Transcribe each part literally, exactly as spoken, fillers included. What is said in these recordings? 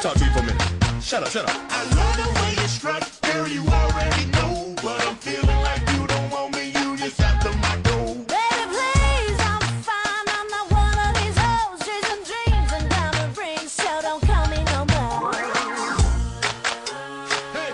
talk to me for a minute. Shut up, shut up. I love the way you strut, girl, you already know. But I'm feeling like you don't want me, you just after my dough. Baby, please, I'm fine. I'm not one of these hoes chasing dreams and diamond rings, so don't call me no more. Hey.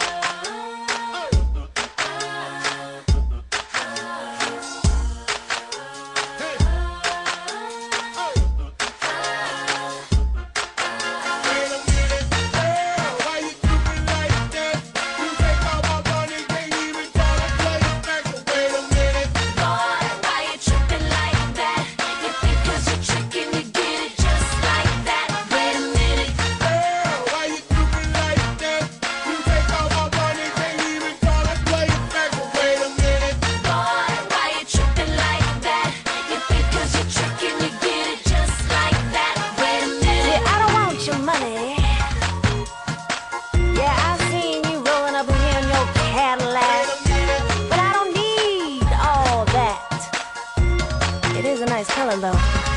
Nice color though.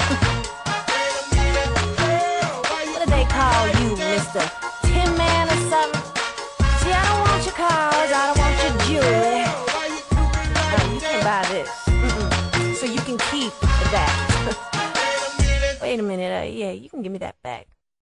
What do they call you, Mister Tin Man or something? See, I don't want your cars, I don't want your jewelry. No, you can buy this. Mm-mm. So you can keep that. Wait a minute, uh, yeah, you can give me that back.